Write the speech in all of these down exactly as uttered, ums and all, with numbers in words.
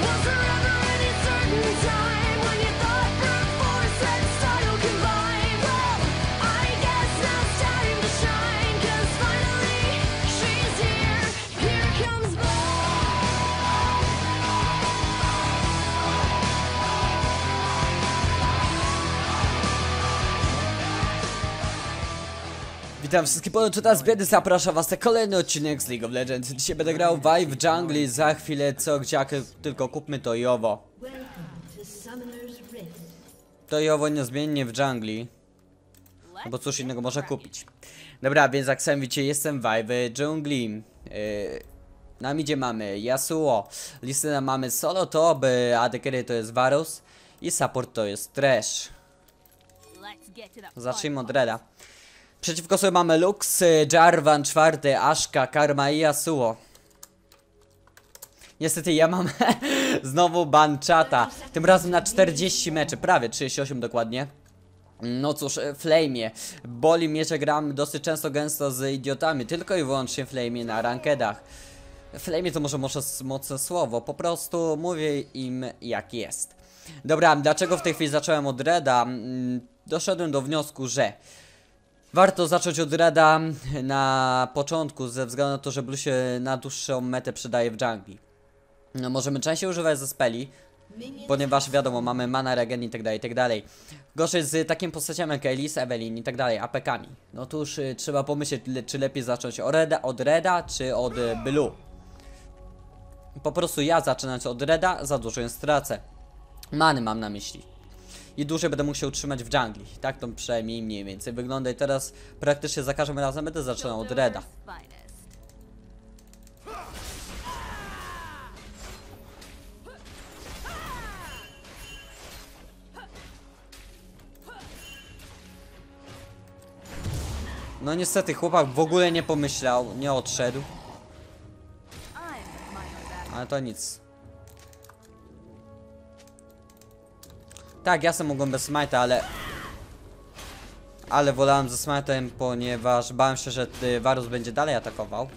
Witam wszystkich ponadto z biedy, zapraszam was na kolejny odcinek z League of Legends. Dzisiaj będę grał Vi w dżungli, za chwilę co, gdzie tylko kupmy to i owo. To i owo niezmiennie w dżungli. No bo cóż innego można kupić. Dobra, więc jak sami widzicie, jestem Vi w dżungli. Yy, na midzie mamy Yasuo, Lisyna mamy solo top, A D carry to jest Varus i support to jest Thresh. Zacznijmy od Reda. Przeciwko sobie mamy Lux, Jarvan, czwarty, Ashka, Karma i Yasuo. Niestety ja mam znowu ban czata. Tym razem na czterdzieści meczy, prawie trzydzieści osiem dokładnie. No cóż, Flame'ie. Boli mnie, że gram dosyć często gęsto z idiotami. Tylko i wyłącznie Flame'ie na rankedach. Flame'ie to może może mocne słowo. Po prostu mówię im jak jest. Dobra, dlaczego w tej chwili zacząłem od Reda? Doszedłem do wniosku, że warto zacząć od Reda na początku, ze względu na to, że Blue się na dłuższą metę przydaje w dżungli. No, możemy częściej używać ze speli, ponieważ wiadomo, mamy mana, regen i tak dalej, i tak dalej. Gorzej z takim postaciami jak Elise, Evelyn i tak dalej, A P kami. No to już y, trzeba pomyśleć, le, czy lepiej zacząć od Reda, od Reda czy od y, Blue. Po prostu ja zaczynając od Reda, za dużo ją stracę. Many mam na myśli. I dłużej będę mógł się utrzymać w dżungli. Tak to przynajmniej mniej więcej wygląda i teraz praktycznie za każdym razem będę zaczynał od Reda. No niestety chłopak w ogóle nie pomyślał, nie odszedł. Ale to nic. Tak, ja sam mogłem bez smite'a, ale... Ale wolałem ze smite'em, ponieważ bałem się, że Varus będzie dalej atakował.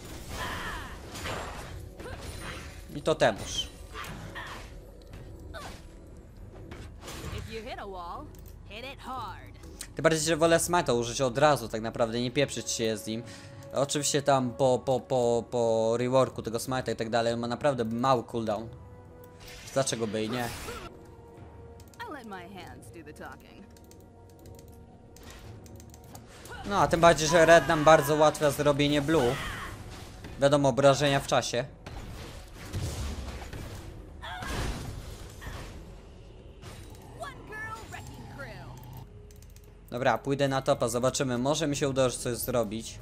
I to temuż. Tym bardziej, że wolę smite'a użyć od razu, tak naprawdę, nie pieprzyć się z nim. Oczywiście tam po, po, po, po reworku tego smite'a i tak dalej, on ma naprawdę mały cooldown. Dlaczego by i nie? No, a tym bardziej, że Red nam bardzo ułatwia zrobienie Blue. Wiadomo, obrażenia w czasie. Dobra, pójdę na topa, zobaczymy. Może mi się uda coś zrobić.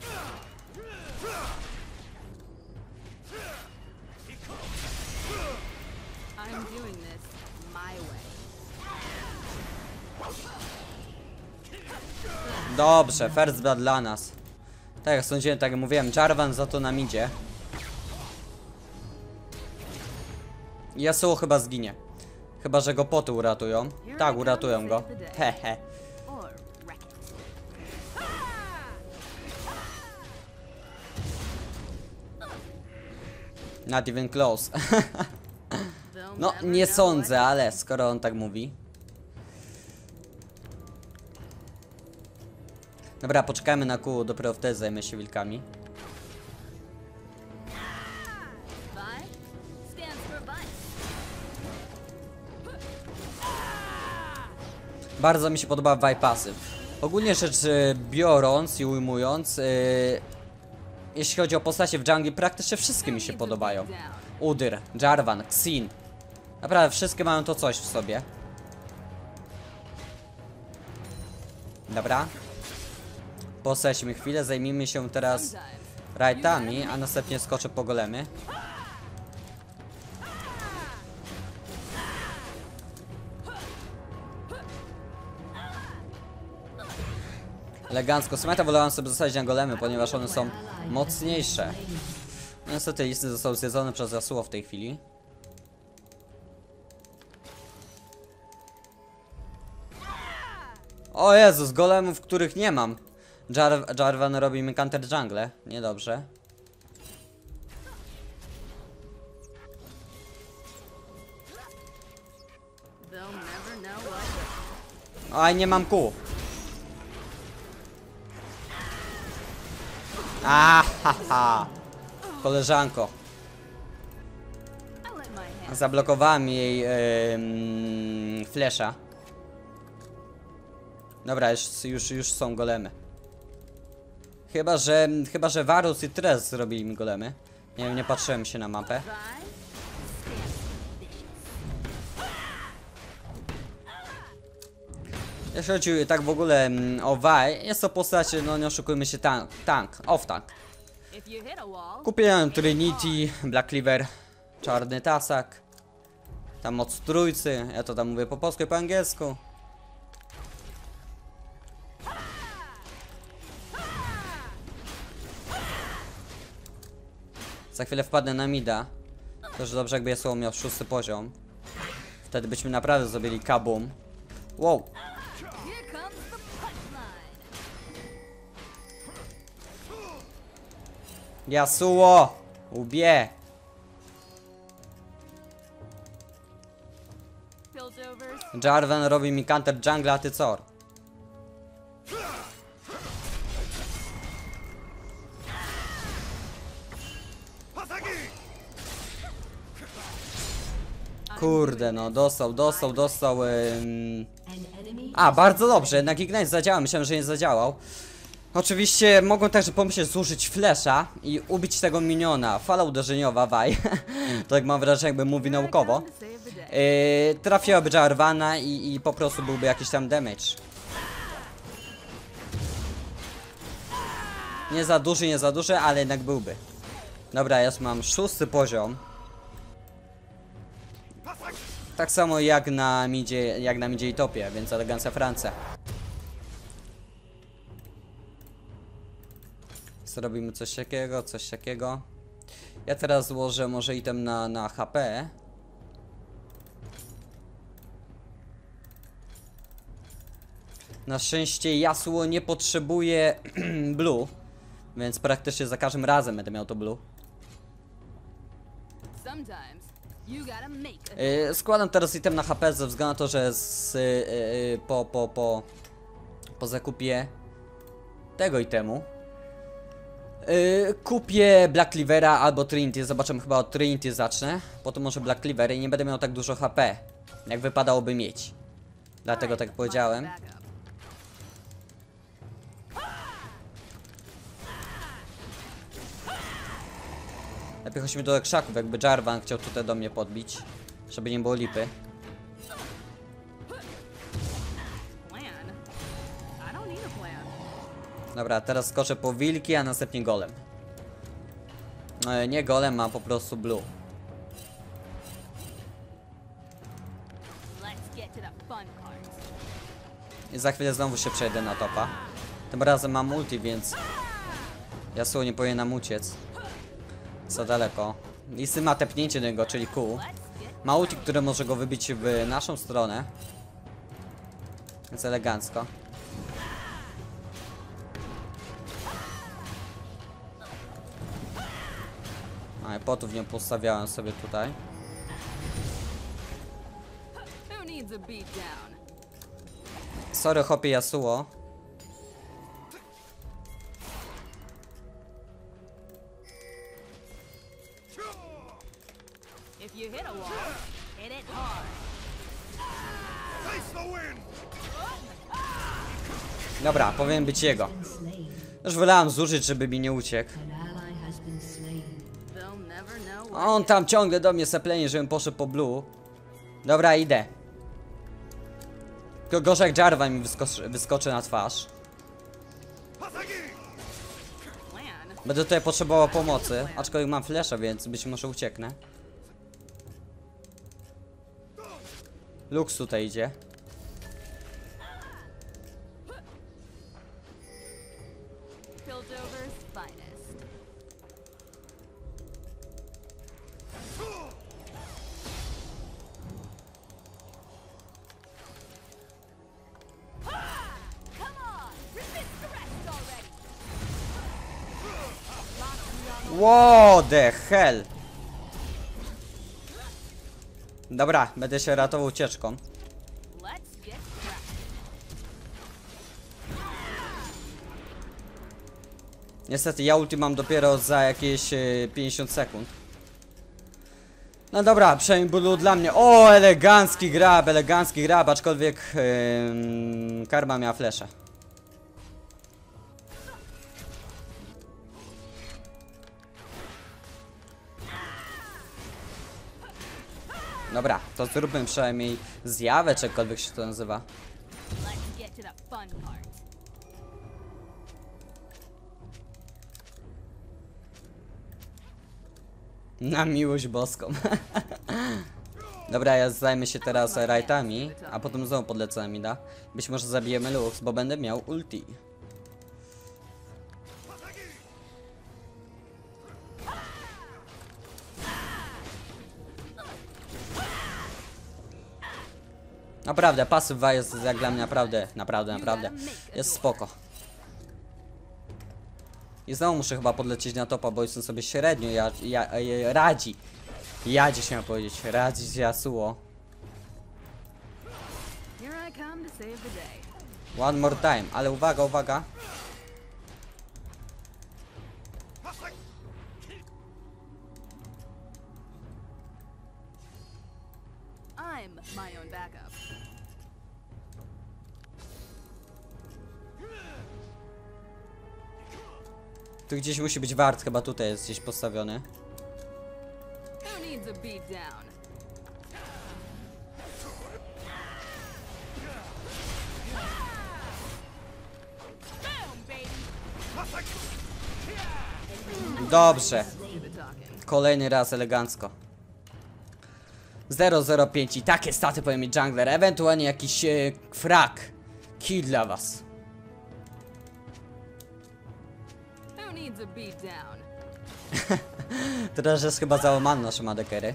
Dobrze, first blood dla nas. Tak jak sądziłem, tak jak mówiłem, Jarvan za to nam idzie. Yasuo chyba zginie. Chyba, że go poty uratują. Tak, uratują go. Hehe. Not even close. No, nie sądzę, ale skoro on tak mówi. Dobra, poczekajmy na kół, dopiero wtedy zajmę się wilkami. Bardzo mi się podoba Vi pasyw. Ogólnie rzecz biorąc i ujmując, yy, jeśli chodzi o postacie w dżungli, praktycznie wszystkie mi się podobają. Udyr, Jarvan, Xin. Naprawdę wszystkie mają to coś w sobie. Dobra. Poseśmy chwilę, zajmijmy się teraz rightami, a następnie skoczę po golemy. Elegancko. Smite'a wolałem sobie zostawić na golemy, ponieważ one są mocniejsze. No niestety listy zostały zjedzone przez Yasuo w tej chwili. O Jezus, golemów, których nie mam. Jar Jarvan robi mi counter jungle. Niedobrze. Oj, nie mam kół. A, ha, ha. Koleżanko. Zablokowałem jej yy, flesza. Dobra, już, już, już są golemy. Chyba, że chyba, że Varus i Tres zrobili mi golemy. Nie wiem, nie patrzyłem się na mapę. Jeśli chodzi tak w ogóle mm, o Vi, jest to postać, no nie oszukujmy się, tank, tank, off-tank. Kupiłem Trinity, Black Cleaver, Czarny Tasak. Tam moc trójcy, ja to tam mówię po polsku i po angielsku. Za chwilę wpadnę na mida. Też dobrze, jakby Yasuo miał szósty poziom. Wtedy byśmy naprawdę zrobili kabum. Wow. Yasuo! Ubie! Jarvan robi mi counter jungle, a ty co? Kurde, no dostał, dostał, dostał. Ym... A, bardzo dobrze, jednak Ignite zadziałał, myślałem, że nie zadziałał. Oczywiście mogą także pomyśleć zużyć flesza i ubić tego miniona. Fala uderzeniowa, Vi. To jak mam wrażenie, jakby mówi naukowo. Yy, trafiłaby Jarvana i, i po prostu byłby jakiś tam damage. Nie za duży, nie za duży, ale jednak byłby. Dobra, ja mam szósty poziom. Tak samo jak na midzie, jak na midzie i topie, więc elegancja Francja. Zrobimy coś takiego, coś takiego. Ja teraz złożę może item na, na H P. Na szczęście Yasuo nie potrzebuje blue, więc praktycznie za każdym razem będę miał to blue. Yy, składam teraz item na H P ze względu na to, że z, yy, yy, po, po, po, po zakupie tego itemu yy, kupię Black Cleavera albo Trinity. Zobaczymy, chyba od Trinity zacznę. Potem może Black Cleaver i nie będę miał tak dużo H P, jak wypadałoby mieć. Dlatego tak powiedziałem. Lepiej chodźmy do krzaków, jakby Jarvan chciał tutaj do mnie podbić, żeby nie było lipy. Dobra, teraz skoczę po wilki, a następnie golem. No, nie golem, a po prostu blue. I za chwilę znowu się przejdę na topa. Tym razem mam multi, więc Yasuo nie powinienem uciec. Za daleko. Lisy ma tepnięcie do niego, czyli Q. Ma ulti, które może go wybić w naszą stronę. Więc elegancko. A i potów nie postawiałem sobie tutaj. Sorry, hopie Yasuo. Dobra, powinien być jego. Już wolałem zużyć, żeby mi nie uciekł. On tam ciągle do mnie sepleni, żebym poszedł po blue. Dobra, idę. Tylko gorzej jak Jarvan mi wyskoczy, wyskoczy na twarz. Będę tutaj potrzebował pomocy, aczkolwiek mam flesza, więc być może ucieknę. Lux tutaj idzie. What the hell? Dobra, będę się ratował ucieczką. Niestety ja ulti mam dopiero za jakieś e, pięćdziesiąt sekund. No dobra, przynajmniej było dla mnie. O, elegancki grab, elegancki grab, aczkolwiek yy, Karma miała fleszę. Dobra, to zróbmy przynajmniej zjawę, czy jakkolwiek się to nazywa. Na miłość boską. Dobra, ja zajmę się teraz rightami, a potem znowu podlecę mi da. Być może zabijemy Lux, bo będę miał ulti. Naprawdę, pasywa jest jak dla mnie naprawdę, naprawdę, naprawdę. Jest spoko. I znowu muszę chyba podlecieć na topa, bo jestem sobie średnio ja, ja, ja, radzi. Jadzie się powiedzieć, radzi z Yasuo. One more time, ale uwaga, uwaga. I'm my own backup. Tu gdzieś musi być wart, chyba tutaj jest gdzieś postawiony. Who needs a beat down? Dobrze. Do the talking. Kolejny raz elegancko. zero zero pięć i takie staty powinien mieć jungler, ewentualnie jakiś e, frak. Kill dla was. Who needs a beat down? Teraz jest chyba załamany nasze madekery.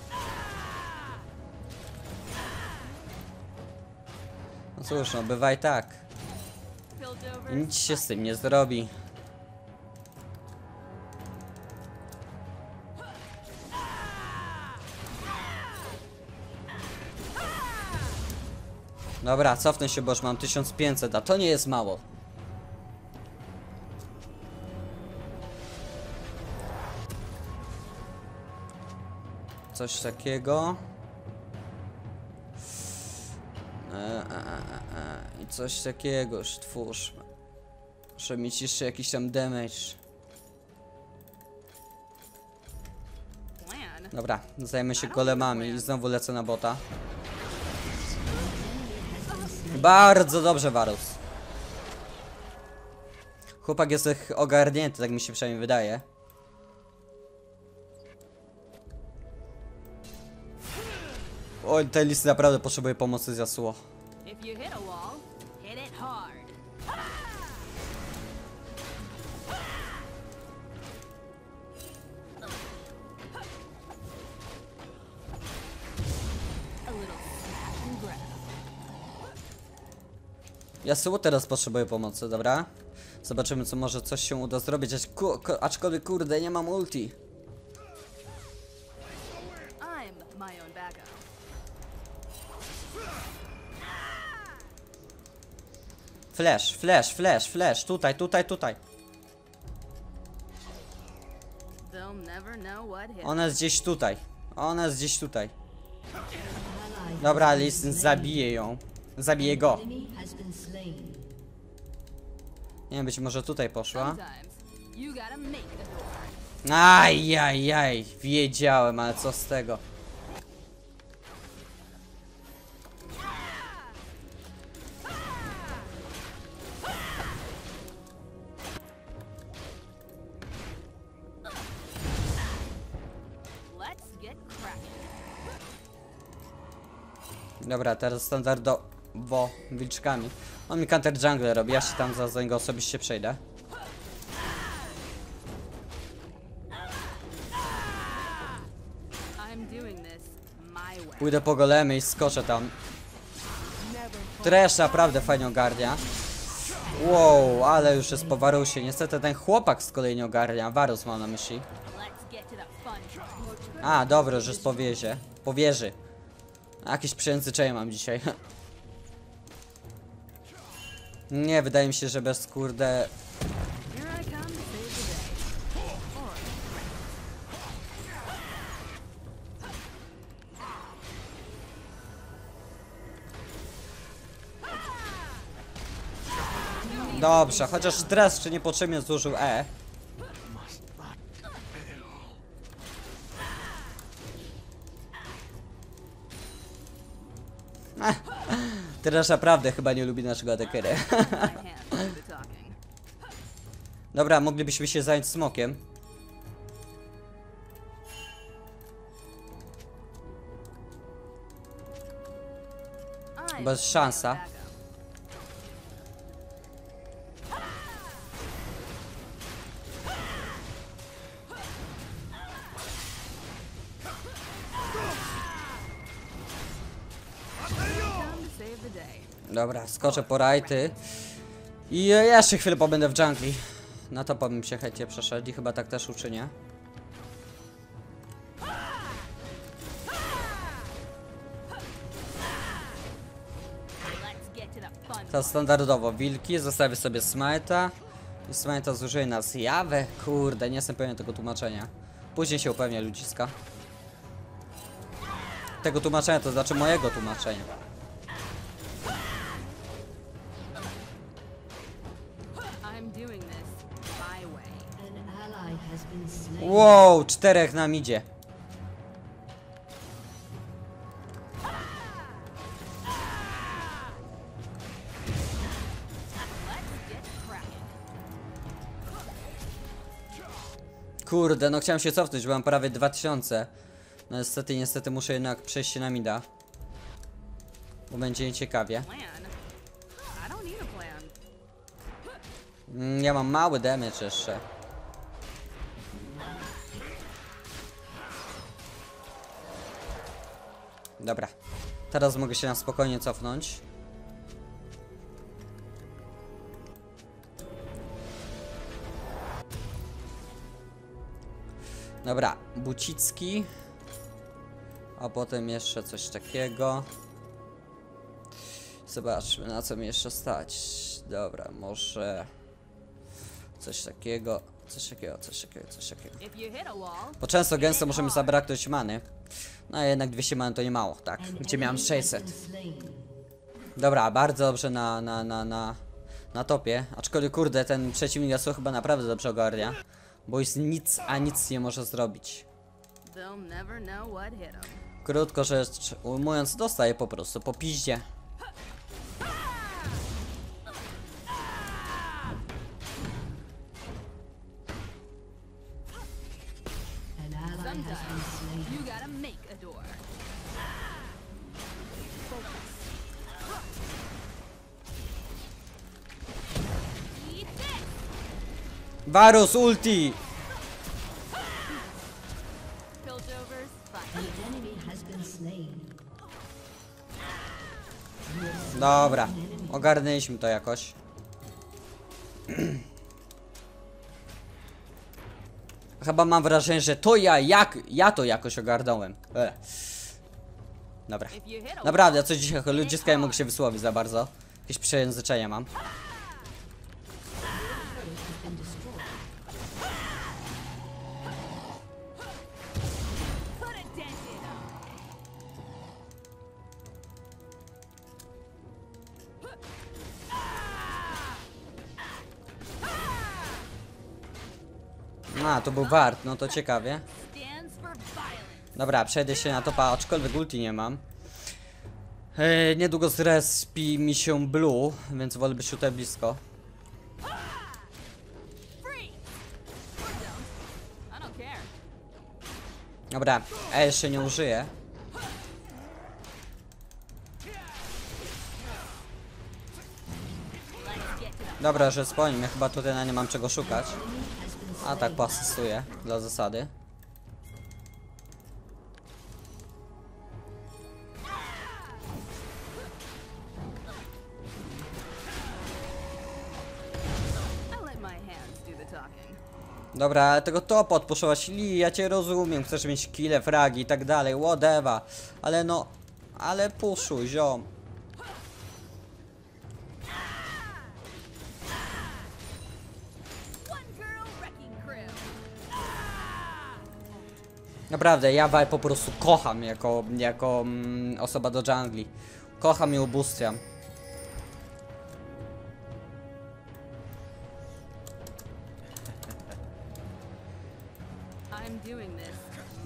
No cóż, no bywa i tak. Built I over. nic się z tym nie zrobi. Dobra, cofnę się, bo już mam tysiąc pięćset, a to nie jest mało. Coś takiego. E, e, e, e. I coś takiego już twórzmy. Muszę mieć jeszcze jakiś tam damage. Plan. Dobra, zajmę się golemami i znowu lecę na bota. Bardzo dobrze, Varus. Chłopak jest ogarnięty, tak mi się przynajmniej wydaje. Oj, ten list naprawdę potrzebuje pomocy z Yasuo. If you hit a wall, hit it hard. A little smash and grab. Yasuo teraz potrzebuje pomocy, dobra? Zobaczymy, co może coś się uda zrobić, acz ku ku aczkolwiek kurde, nie mam ulti. I'm my own backup. Flash, flash, flash, flash, tutaj, tutaj, tutaj. They'll never know what hit. Ona jest gdzieś tutaj. Ona jest gdzieś tutaj. Dobra, Lis zabije ją. Zabije go. Nie wiem, być może tutaj poszła. Sometimes you gotta make the door. Ajajaj, wiedziałem, ale co z tego? Let's get cracking. Dobra, teraz standardowo wilczkami. On mi counter jungle robi, ja się tam za, za niego osobiście przejdę. I'm doing this my way. Pójdę po golemy i skoczę tam. Trash naprawdę fajnie ogarnia. Wow, ale już jest po Varusie. Niestety ten chłopak z kolei nie ogarnia. Varus mam na myśli. Let's get to the fun. A, dobra, już jest po wiezie. Po wieży. Jakieś przejęzyczenie mam dzisiaj. Nie, wydaje mi się, że bez kurde... Here I come to save Dobrze, chociaż teraz czy niepotrzebnie zużył E. Ech, teraz naprawdę chyba nie lubi naszego atakera. My hands do the talking. Dobra, moglibyśmy się zająć smokiem. I'm Bez szansa. backup. Time to save the day. Dobra, skoczę po rajty. I jeszcze chwilę pobędę w dżungli. Na to bym się chętnie przeszedł i chyba tak też uczynię. Let's get to the fun. To standardowo wilki, zostawię sobie smite'a. I smite'a zużyję na zjawę. Kurde, nie jestem pewien tego tłumaczenia. Później się upewnię ludziska. Tego tłumaczenia, to znaczy mojego tłumaczenia. I'm doing this my way. An ally has been slain. Wow, czterech nam idzie. Let's get cracking. Kurde, no chciałem się cofnąć, bo mam prawie dwa tysiące. No niestety, niestety muszę jednak przejść się na mida. Bo będzie nieciekawie. Plan? I don't need a plan. Mm, ja mam mały damage jeszcze. Dobra. Teraz mogę się na spokojnie cofnąć. Dobra, Bucicki. A potem jeszcze coś takiego. Zobaczmy, na co mi jeszcze stać. Dobra, może coś takiego, coś takiego, coś takiego, coś takiego. If you hit a wall, Bo często gęsto muszę mi zabraknąć many. No a jednak dwieście many to nie mało, tak? An Gdzie miałem enemy has sześćset. been slain. Dobra, bardzo dobrze na, na, na, na, na topie. Aczkolwiek kurde, ten przeciwnik Yasuo chyba naprawdę dobrze ogarnia. Bo już nic, a nic nie może zrobić. they'll never know what hit them. Krótko rzecz ujmując, dostaje po prostu po piździe. An ally has been Sometimes slain. you gotta make a door. Eat this! Varus ulti! Piltovers, fine. An enemy has been slain. Dobra, ogarnęliśmy to jakoś. Chyba mam wrażenie, że to ja, jak, ja to jakoś ogarnąłem. E. Dobra. If you hit a Naprawdę, coś dzisiaj ludziska nie mogę się wysłowić za bardzo. Jakieś przejęzyczenia mam. Has been destroyed. put a dent in 'em. A, to był wart, no to ciekawie. Stands for violence. Dobra, przejdę się na topa, aczkolwiek ulti nie mam. E, niedługo zrespi mi się blue, więc wolę być tutaj blisko. Free! Or don't. I don't care. Dobra, E jeszcze nie użyję. Let's get to the Dobra, że po nim, ja chyba tutaj na nie mam czego szukać. A tak poasystuję, dla zasady. I let my hands do the talking. Dobra, ale tego topa odpuszować, Li, ja cię rozumiem, chcesz mieć kile, fragi i tak dalej, whatever. Ale no, ale puszuj, ziom. One girl wrecking crew. Naprawdę, ja Waj po prostu kocham jako, jako mm, osoba do dżungli. Kocham i ubóstwiam.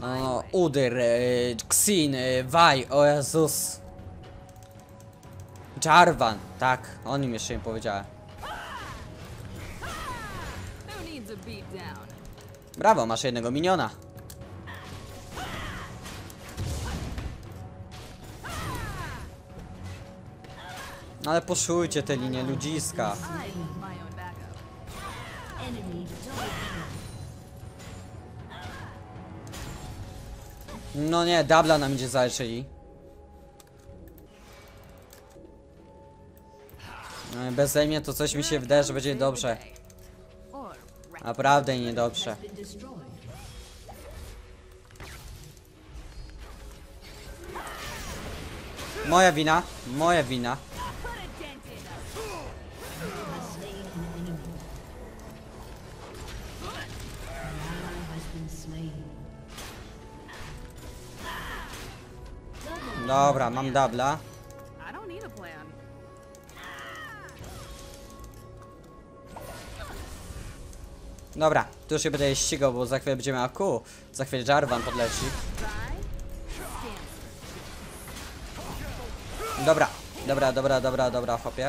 No, Udyr, e, Xin, e, Vaj, o Jezus. Jarvan, tak, o nim jeszcze nie powiedziałem. Who needs a beat down? Brawo, masz jednego miniona. No ale poszujcie te linie ludziska. I am my own backup. Enemy double kill. No nie, dubla nam idzie zaleczyli. No, beze mnie to coś mi się wydaje, że będzie dobrze. Or Naprawdę niedobrze. Been destroyed. Moja wina, moja wina. put a dent in us. Has slain an enemy. An ally has been slain. Dobra, mam dubla. I don't need a plan. Dobra, tu już się będę ścigał, bo za chwilę będziemy A Q. Za chwilę Jarvan podleci. Try. Dobra, dobra, dobra, dobra, dobra, chłopie.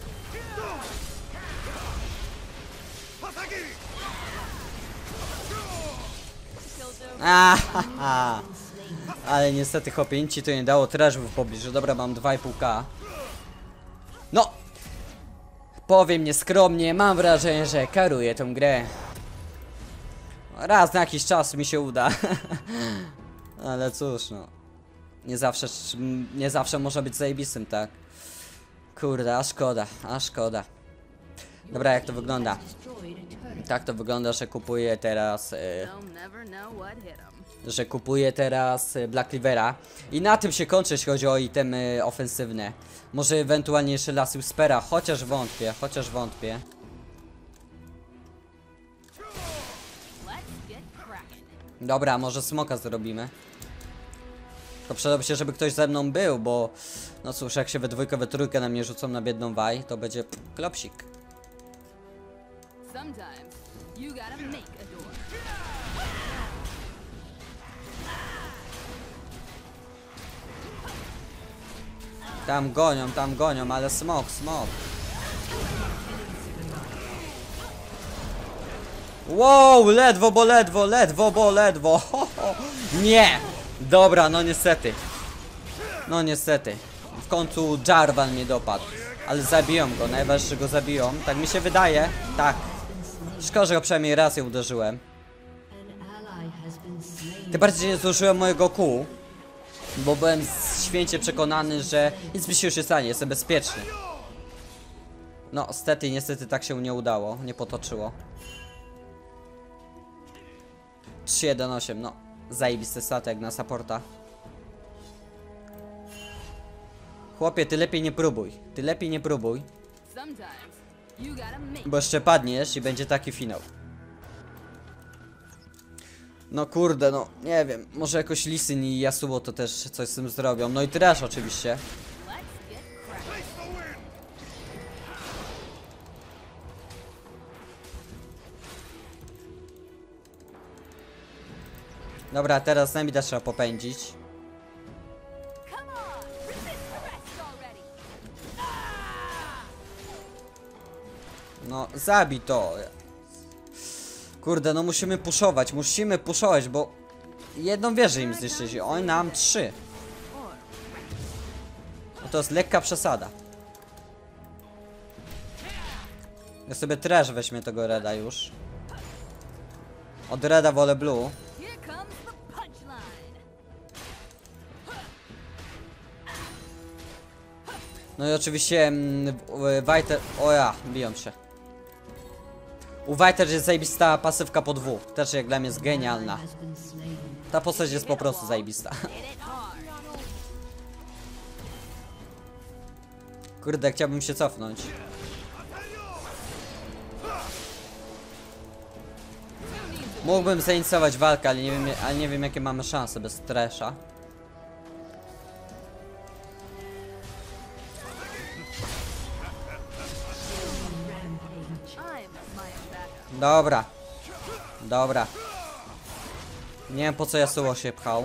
Ahaha. Ale niestety chłopie, nic ci to nie dało, trash był w pobliżu. Dobra, mam dwa i pół K. No! Powiem nieskromnie, mam wrażenie, że karuję tą grę. Raz na jakiś czas mi się uda. Ale cóż, no. Nie zawsze, nie zawsze może być zajebistym, tak? Kurde, a szkoda, a szkoda. Dobra, jak to wygląda? Destroyed a turret. Tak to wygląda, że kupuję teraz... Yy, They'll never know what hit them. że kupuję teraz y, Black Cleavera. I na tym się kończy, jeśli chodzi o itemy ofensywne. Może ewentualnie jeszcze Last Whispera, chociaż wątpię, chociaż wątpię. Let's get cracking. Dobra, może smoka zrobimy. To przydałoby się, żeby ktoś ze mną był, bo... No cóż, jak się we dwójkę, we trójkę na mnie rzucą na biedną Waj, to będzie pff, klopsik. Sometimes you gotta make a door. Tam gonią, tam gonią, ale smok, smok. Wow, ledwo, bo ledwo, ledwo, bo ledwo. Ho, ho. Nie! Dobra, no niestety. No niestety. W końcu Jarvan mnie dopadł. Ale zabiją go, najważniejsze, że go zabiją. Tak mi się wydaje. Tak. Szkoda, że go przynajmniej raz je uderzyłem. An ally has been slain. Tym bardziej nie zużyłem mojego kół. Bo byłem święcie przekonany, że nic mi się już nie stanie, jestem bezpieczny. No, niestety, niestety tak się nie udało, nie potoczyło. trzy jeden osiem, no. Zajebisty statek na supporta. Chłopie, ty lepiej nie próbuj. Ty lepiej nie próbuj. Sometimes you gotta make. Bo jeszcze padniesz i będzie taki finał. No kurde, no nie wiem. Może jakoś Lisyn i Yasuo to też coś z tym zrobią. No i Trash oczywiście. Let's get cracking. Dobra, teraz z nami też trzeba popędzić. Come on, resist the rest already. No, zabij to. Kurde, no musimy puszować, musimy puszować, bo jedną wieżę im zniszczyć, oni nam trzy. No to jest lekka przesada. Ja sobie trash weźmie tego Reda już. Od Reda wolę blue. Here comes the punchline. No i oczywiście mm, Wajter... O ja, biją się. U Wajter jest zajebista pasywka po dwóch. Też jak dla mnie jest genialna. Has been slain. Ta postać jest po prostu zajebista. Hit it hard. Kurde, chciałbym się cofnąć. Mógłbym zainicjować walkę, ale nie wiem, ale nie wiem jakie mamy szanse bez Thrasha. Rampage. I'm my own backup. Dobra. Dobra. Nie wiem po co Yasuo się pchał.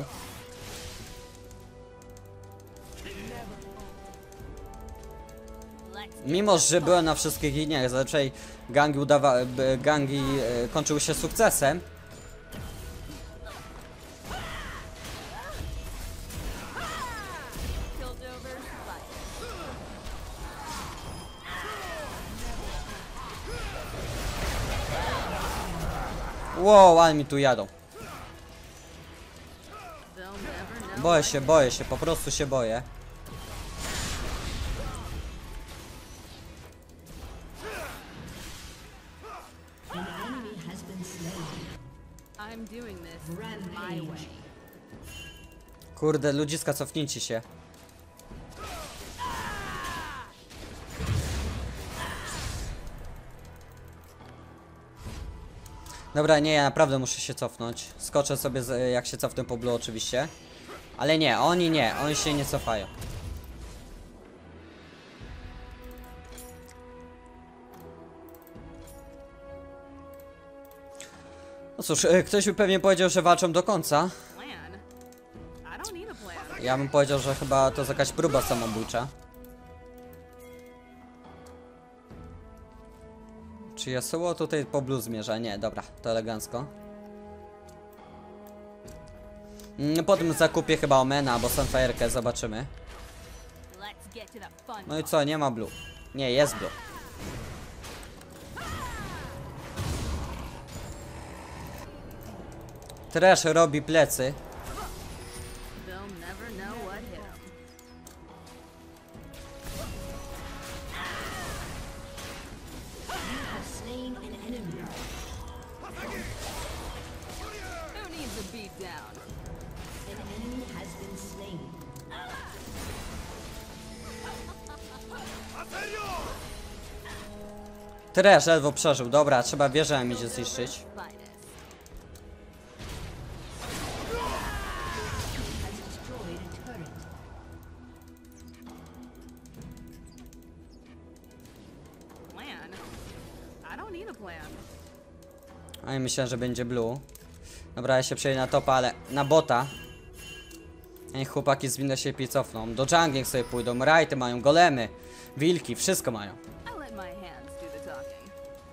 Mimo, że byłem na wszystkich liniach, zazwyczaj gangi udawa gangi e, kończyły się sukcesem. Piltover, fight. Wow, ale mi tu jadą. They'll never know. Boję się, boję się, po prostu się boję. An enemy has been slain. I'm doing this my Rampage. way. Kurde, ludziska, cofnijcie się. Dobra, nie, ja naprawdę muszę się cofnąć. Skoczę sobie, z, jak się cofnę po blue oczywiście. Ale nie, oni nie, oni się nie cofają. No cóż, e, ktoś by pewnie powiedział, że walczą do końca. Plan? I don't need a plan. Ja bym powiedział, że chyba to jest jakaś próba samobójcza. Czy Yasuo tutaj po blue zmierza? Nie, dobra, to elegancko. Mm, Potem zakupię chyba Omena albo Sunfire'kę, zobaczymy. Let's get to the fun. No i co, nie ma blue. Nie, jest blue. Trash robi plecy. They'll never know what hit 'em. You have slain an enemy. Who needs a beat down? An enemy has been slain. Trash ledwo przeżył. Dobra, trzeba wieżę mi idzie zniszczyć. Finest. Has destroyed a turret. Plan? I don't need a plan. A ja myślałem, że będzie blue. Dobra, ja się przejdę na topa, ale na bota. Niech chłopaki z winda się lepiej cofną. Do jungling sobie pójdą, rajty mają, golemy, wilki, wszystko mają. I let my hands do the talking.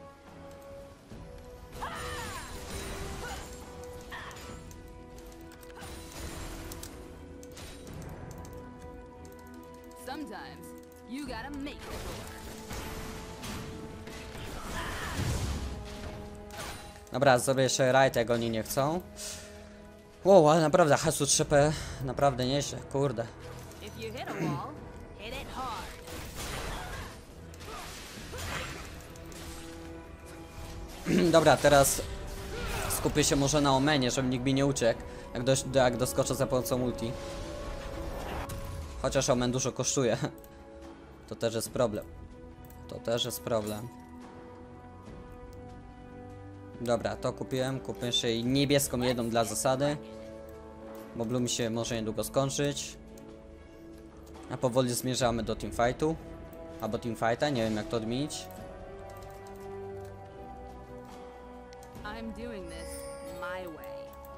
Sometimes you gotta make the door. Dobra, zrobię jeszcze rajt, jak oni nie chcą. Wow, ale naprawdę hasu trzepę naprawdę nieźle, kurde. If you hit a wall, hit it hard. Dobra, teraz skupię się może na Omenie, żeby nikt mi nie uciekł, jak, dość, jak doskoczę za pomocą multi. Chociaż Omen dużo kosztuje. To też jest problem. To też jest problem. Dobra, to kupiłem. Kupię jeszcze i niebieską jedną dla zasady. Bo blue mi się może niedługo skończyć. A powoli zmierzamy do teamfightu. Albo teamfighta, nie wiem jak to odmienić. I'm doing this my way.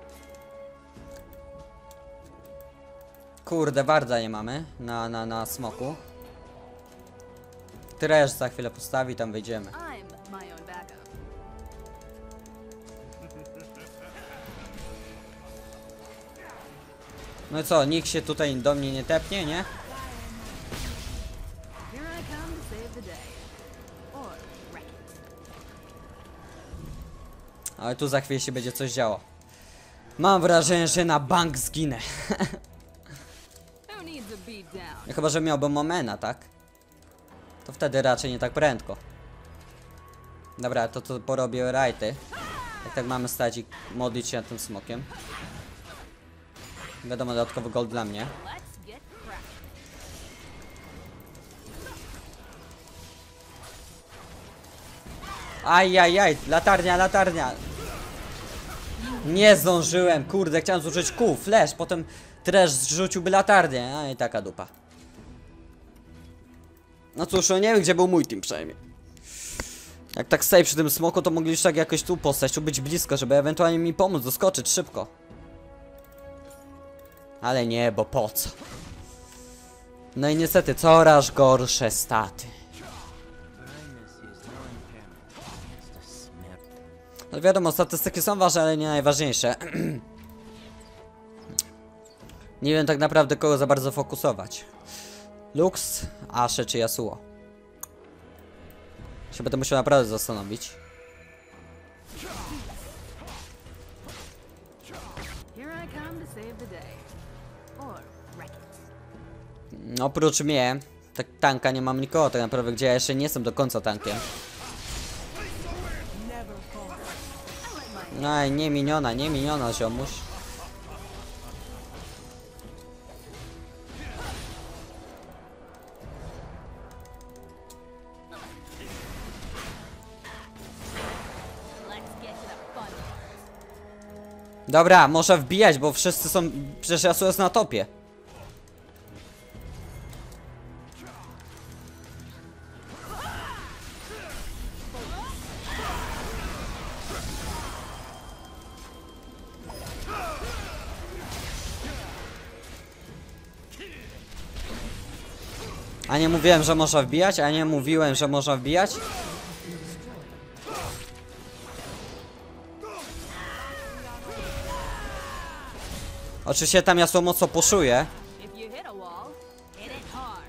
Kurde, warda nie mamy na, na, na smoku. Trash za chwilę postawi, tam wejdziemy. I'm my own backup. No i co, nikt się tutaj do mnie nie tepnie, nie? Here I come to save the day. Or wreck it. Ale tu za chwilę się będzie coś działo. Mam wrażenie, że na bank zginę. Who needs a beat down? No chyba, że miałbym Omena, tak? To wtedy raczej nie tak prędko. Dobra, to to porobię rajty. Jak tak mamy stać i modlić się nad tym smokiem. Wiadomo, dodatkowy gold dla mnie. Let's get cracking. Ajajaj, latarnia, latarnia. Nie zdążyłem, kurde, chciałem zużyć kół, flash, potem trash zrzuciłby latarnię, a i taka dupa. No cóż, no nie wiem gdzie był mój team przynajmniej. Jak tak stoi przy tym smoku, to mogliście tak jakoś tu postać, tu być blisko, żeby ewentualnie mi pomóc doskoczyć szybko. Ale nie, bo po co? No i niestety coraz gorsze staty. No wiadomo, statystyki są ważne, ale nie najważniejsze. Nie wiem tak naprawdę kogo za bardzo fokusować. Lux, Ashe czy Yasuo? Się będę musiał naprawdę zastanowić. Here I come to save the day. Or wreck it. Oprócz mnie, tak tanka nie mam nikogo tak naprawdę, gdzie ja jeszcze nie jestem do końca tankiem. No i nie miniona, nie miniona, ziomuś. Let's get to the fun part. Dobra, może wbijać, bo wszyscy są... Przecież Yasuo jest na topie. A nie mówiłem, że można wbijać? A nie mówiłem, że można wbijać? Oczywiście tam Yasuo mocno puszuje. If you hit a wall, hit it hard.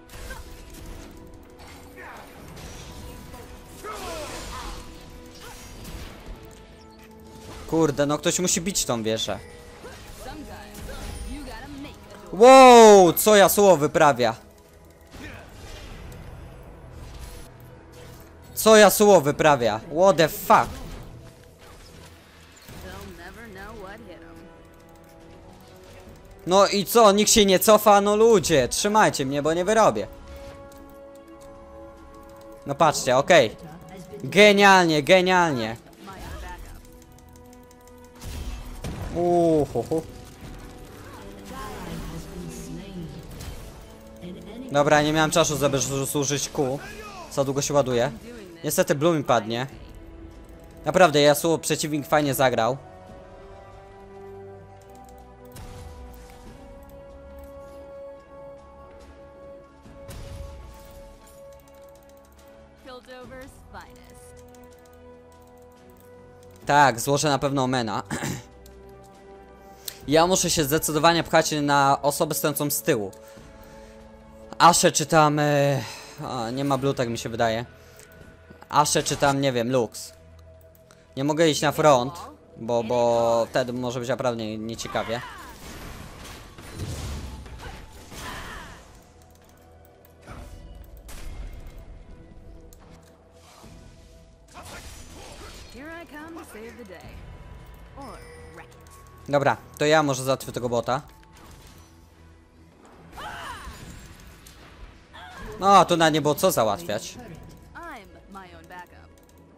Kurde, no ktoś musi bić tą wieżę. Sometimes you gotta make a door. Wow, co Yasuo wyprawia? Co Yasuo wyprawia? What the fuck? They'll never know what hit 'em. No i co, nikt się nie cofa? No ludzie, trzymajcie mnie, bo nie wyrobię. No patrzcie, okej. Genialnie, genialnie. My own backup. Uhuhu. Dobra, nie miałem czasu, żeby zużyć Q. Za długo się ładuje. Niestety Blue mi padnie. Naprawdę, Yasuo przeciwnik fajnie zagrał. Piltover's finest. Tak, złożę na pewno Omena. Ja muszę się zdecydowanie pchać na osobę stojącą z tyłu. Ashe czy tam... E... A, nie ma Blue, tak mi się wydaje. Ashe czy tam, nie wiem, Lux. Nie mogę iść na front, bo, bo wtedy może być naprawdę nie- nieciekawie. Here I come to save the day. Or wreck it. Dobra, to ja może załatwię tego bota. No, tu na nie było co załatwiać. I'm my own backup.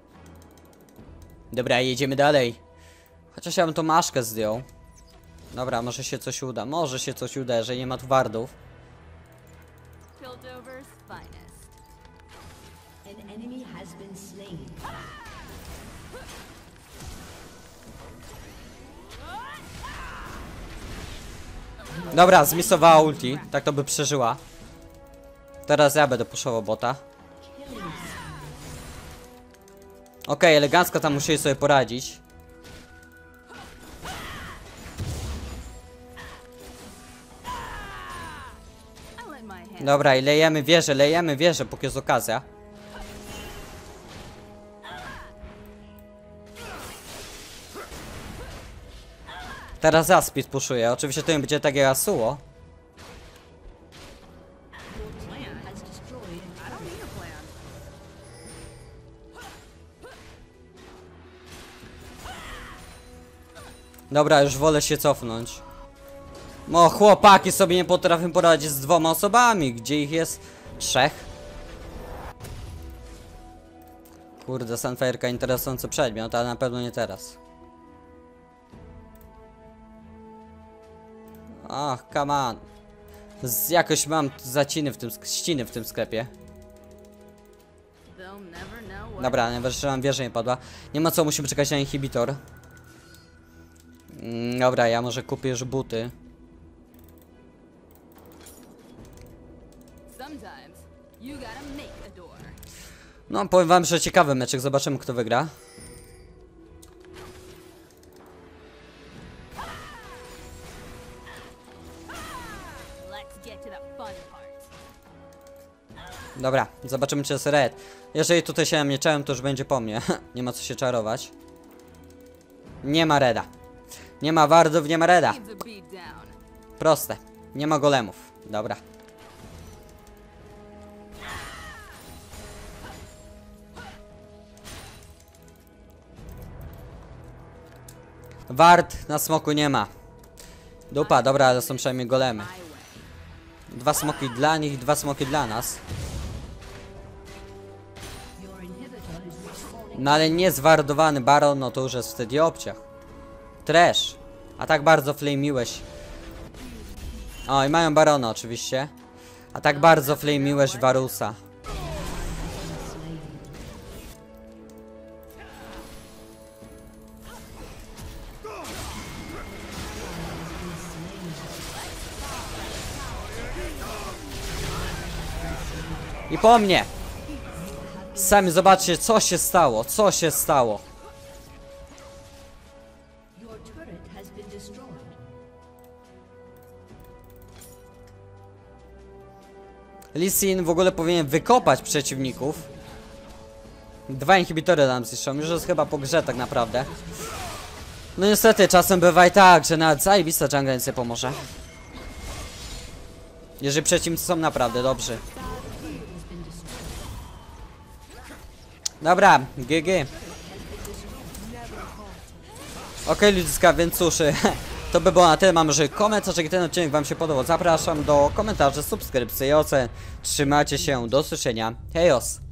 Dobra, jedziemy dalej. Chociaż ja bym tą maszkę zdjął. Dobra, może się coś uda. Może się coś uda, jeżeli nie ma tu wardów. Piltover's finest. An enemy has been slain. Dobra, zmisowała ulti. Tak to by przeżyła. Teraz ja będę puszował bota. Okej, elegancko tam musieli sobie poradzić. I let my hand. Dobra, i lejemy wieżę, lejemy wieżę, póki jest okazja. Teraz ja speed puszuję. Oczywiście to nie będzie tak jak Yasuo. Plan. Has destroyed I don't need a plan. Dobra, już wolę się cofnąć. No chłopaki sobie nie potrafią poradzić z dwoma osobami, gdzie ich jest trzech. Kurde, Sunfire'ka interesujący przedmiot, ale na pewno nie teraz. Ach, come on. Z, jakoś mam zaciny w tym, sk- ściny w tym sklepie. They'll never know what. Dobra, najważniejsze, że nam wieża nie padła. Nie ma co, musimy czekać na inhibitor. Mm, dobra, ja może kupię już buty. Sometimes you gotta make a door. No, powiem wam, że ciekawy meczek. Zobaczymy, kto wygra. Let's get to the fun part. Dobra, zobaczymy, czy jest red. Jeżeli tutaj się nie czałem, to już będzie po mnie. Nie ma co się czarować. Nie ma reda. Nie ma wardów, nie ma reda. Needs a beat down. Proste. Nie ma golemów. Dobra. Ward na smoku nie ma. Dupa, dobra, ale są przynajmniej golemy. My way. Dwa smoki dla nich, dwa smoki dla nas. Your inhibitor is respawning. No ale niezwardowany baron, no to już jest wtedy obciach. Trash. A tak bardzo flamiłeś. O, i mają barona oczywiście. A tak bardzo flamiłeś Warusa. I po mnie. Sami zobaczcie, co się stało, co się stało. Your turret has been destroyed. Lee Sin w ogóle powinien wykopać przeciwników. Dwa inhibitory nam zniszczą, już jest chyba po grze tak naprawdę. No niestety, czasem bywa i tak, że nawet zajebista jungla nic nie pomoże. Jeżeli przeciwnicy są naprawdę dobrzy. Dobra, G G. Okej, ludziska, więc cóż, to by było na tyle. Mam może komentarz, jak ten odcinek wam się podobał. Zapraszam do komentarzy, subskrypcji i ocen. Trzymajcie się, do usłyszenia. Hejos!